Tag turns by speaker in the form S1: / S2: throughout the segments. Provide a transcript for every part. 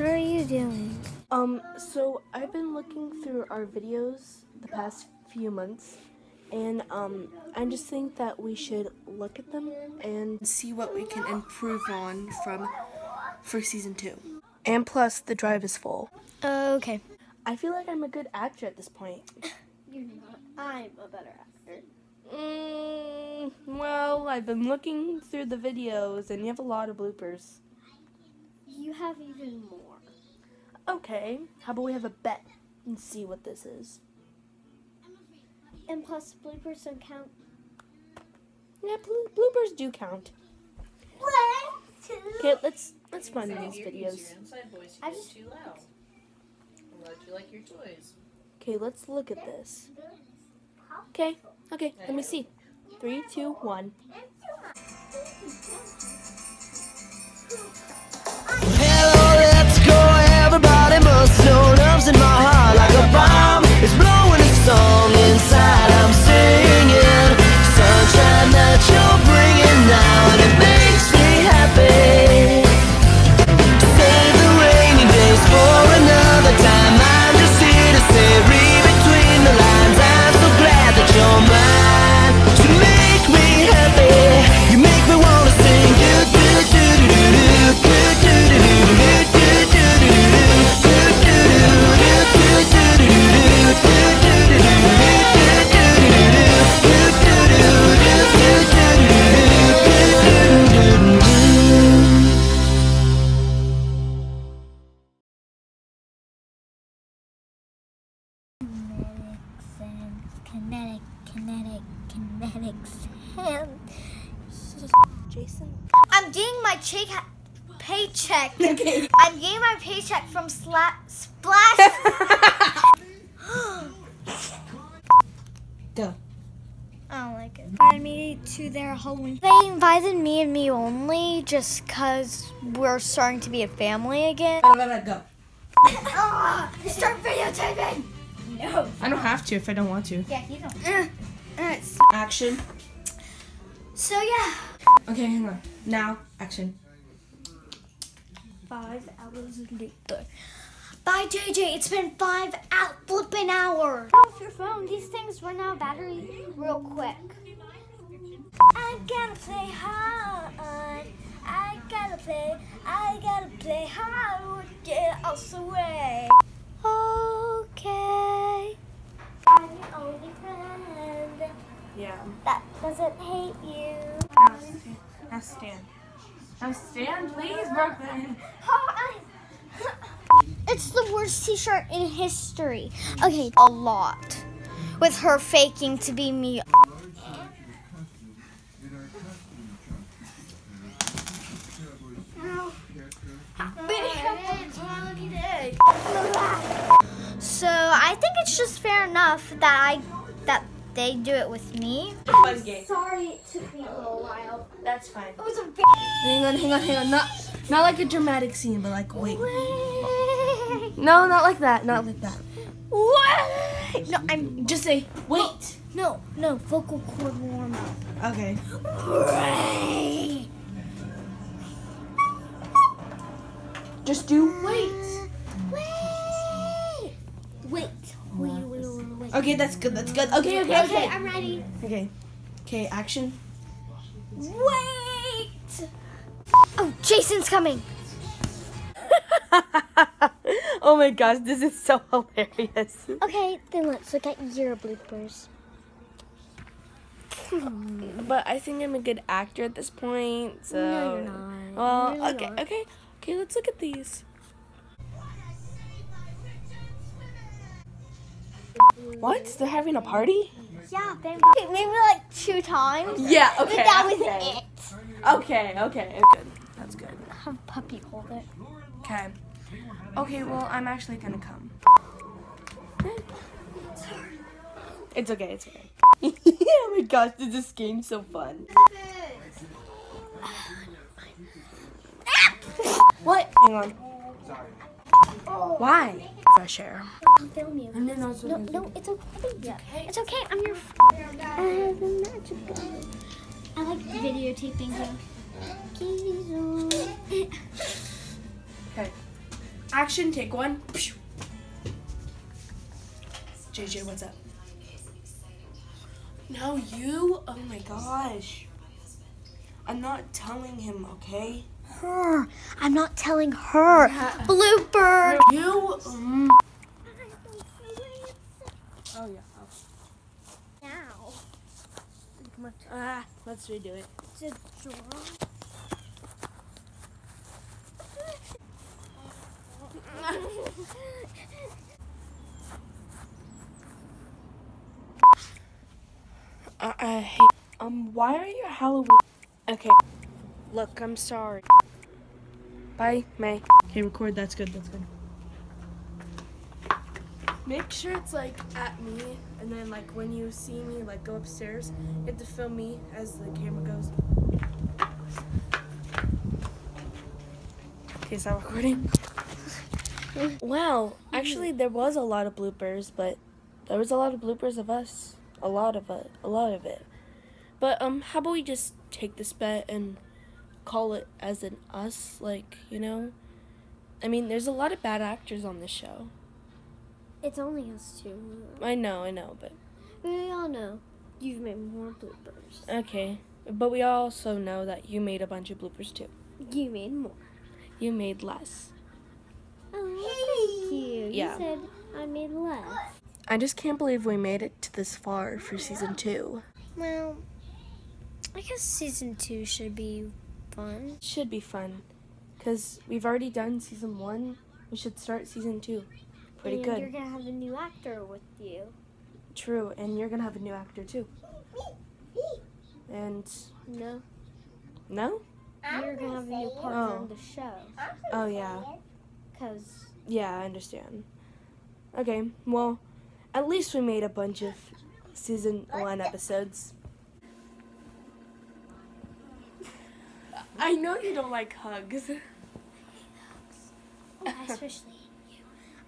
S1: What are you doing?
S2: So I've been looking through our videos the past few months, and I just think that we should look at them and see what we can improve on for season 2. And plus, the drive is full.
S1: Okay.
S2: I feel like I'm a good actor at this point.
S1: You're not. I'm a better actor.
S2: Well, I've been looking through the videos, and you have a lot of bloopers.
S1: You have even more.
S2: Okay, how about we have a bet and see what this is?
S1: And plus, bloopers don't count.
S2: Yeah, bloopers do count.
S1: 1, 2.
S2: Okay, let's find these videos.
S1: I just
S3: too loud. I'm glad you like your toys.
S2: Okay, let's look at this. Okay, let me see. 3, 2, 1.
S4: Hello, let's go. Everybody must know love's in my heart like a bomb. It's blowing a song inside. I'm singing sunshine that you're bringing now, and it makes me happy. Save the rainy days for another time. I'm just here to say, read between the lines. I'm so glad that you're mine. You make me happy. You make me wanna sing. Do do do do do do do do do do.
S1: Kinetics.
S2: Jason?
S1: I'm getting my paycheck.
S2: Okay.
S1: I'm getting my paycheck from Splash.
S2: Go.
S1: I don't like it. Invited me to their Halloween. They invited me and me only just because we're starting to be a family again.
S2: Go.
S1: Start videotaping! No.
S2: I don't have to if I don't want to.
S1: Yeah, you don't.
S2: Action.
S1: So, yeah.
S2: Okay, hang on. Now, action.
S1: 5 hours later. Bye, JJ. It's been 5 flipping hours. Off your phone. These things run out of battery real quick. I gotta play hard. I gotta play hard. Get us away. Okay. I'm your only friend
S2: Yeah.
S1: that doesn't hate you.
S2: Now stand. Now stand, please, Brooklyn.
S1: It's the worst t-shirt in history. Okay, a lot. With her faking to be me. So I think it's just fair enough that they do it with me.
S2: Fun game.
S1: Sorry it took me a little while.
S2: That's fine.
S1: It was a
S2: Hang on. Not like a dramatic scene, but like wait.
S1: Wait.
S2: No, not like that. Not like that.
S1: Wait. No, I'm
S2: Just say wait.
S1: no vocal cord warm up.
S2: Okay.
S1: Wait.
S2: Just do wait.
S1: Wait.
S2: Okay, that's good. Okay.
S1: Okay, I'm ready.
S2: Okay, action.
S1: Wait. Oh, Jason's coming.
S2: Oh my gosh, this is so hilarious.
S1: Okay, then let's look at your bloopers.
S2: But I think I'm a good actor at this point, so.
S1: No, you're not.
S2: Well,
S1: You're
S2: okay,
S1: not.
S2: okay, let's look at these. What? They're having a party?
S1: Yeah, maybe like 2 times.
S2: Yeah, okay.
S1: But that was
S2: okay.
S1: it.
S2: Okay, good. That's good.
S1: Have Puppy hold it.
S2: Okay. Okay, well, I'm actually gonna come. It's okay. Oh my gosh, this game's so fun. What? Hang on. Why? Fresh air.
S1: I'll film you.
S2: And then also
S1: No, it's okay. Yeah. It's okay. I'm your I have a magic gun. I like videotaping you.
S2: Okay. I action, take one. JJ, what's up? No, you? Oh my gosh. I'm not telling him, okay?
S1: Her. I'm not telling her. Blooper.
S2: You? Oh, yeah.
S1: Now.
S2: Come on. Let's redo it.
S1: To draw.
S2: I hate. Why are you Halloween? Okay. Look, I'm sorry. Bye, May. Okay, record. That's good. That's good. Make sure it's like at me, and then like when you see me like go upstairs, you have to film me as the camera goes. Okay, is that recording? Wow, actually there was a lot of bloopers, but there was a lot of bloopers of us. A lot of it. But how about we just take this bet and call it as an us, like, you know? I mean, there's a lot of bad actors on this show.
S1: It's only us two.
S2: I know, but
S1: We all know you've made more bloopers.
S2: okay. But we also know that you made a bunch of bloopers too.
S1: You made more.
S2: You made less.
S1: Oh, thank you.
S2: Yeah.
S1: You said I made less.
S2: I just can't believe we made it to this far for season 2.
S1: Well, I guess season 2 should be fun.
S2: It should be fun, because we've already done season 1. We should start season 2. Pretty
S1: and
S2: good.
S1: You're gonna have a new actor with you.
S2: True, and you're gonna have a new actor too. And
S1: No,
S2: no?
S1: you're gonna have a new partner on the show.
S2: Oh yeah.
S1: Cause
S2: Yeah, I understand. Okay, well, at least we made a bunch of season 1 episodes. I know you don't like hugs.
S1: especially you.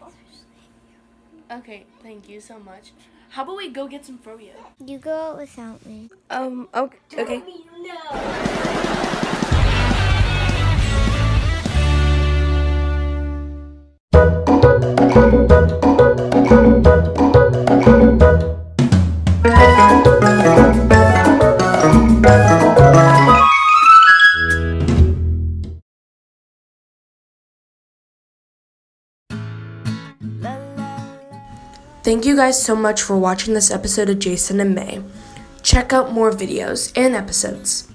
S2: Okay, thank you so much. How about we go get some froyo?
S1: You go out without me.
S2: Okay. Thank you guys so much for watching this episode of Jason and May. Check out more videos and episodes.